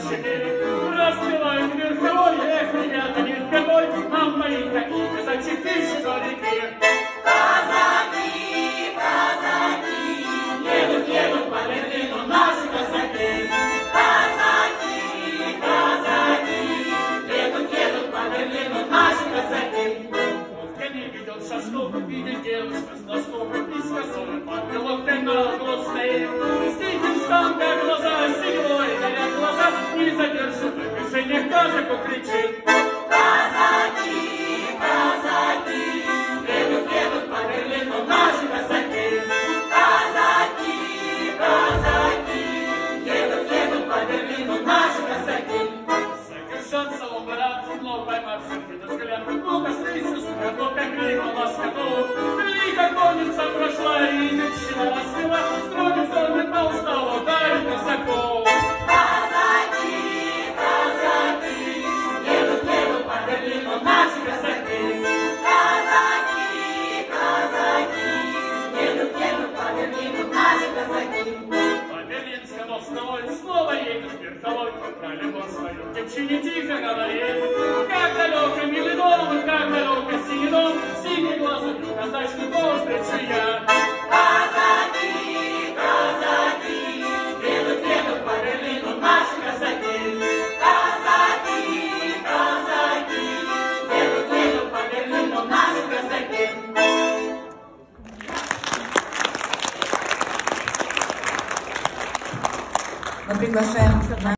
четыре. Распевают верховой, эх, ребята, не впервой, нам мои какие за 4 горики. Казаки, казаки, едут по Берлину наши казаки. Казаки, казаки, едут по Берлину наши казаки. Вот не видел шашков, видит девушка с носком и с косой под головкой на углу стоит. Сидит там, как глаза, седой, горят глаза, не задержит движение, казаку кричит. Казаки, казаки, едут по Берлину наши казаки. Казаки, казаки, едут по Берлину наши казаки. Закричался он, брат, но поймав сердито взгляд, ну-ка слышишь, как крикнул на скоту. Великая конница прошла, и мечтина расцвела, строгий взор метал устал, ударил казаков. Казаки, казаки, едут по Берлину наши казаки. Казаки, казаки, едут по Берлину наши казаки. По Берлинскому мостовой снова едет верховой, пролетел свою девчине тихо говорит. Как далеко милый дом, как далеко синий дом, синий глаз у казачки встречу я. Казаки, казаки, едут по Берлину наши казаки. Казаки, казаки, едут по Берлину наши казаки. Мы приглашаем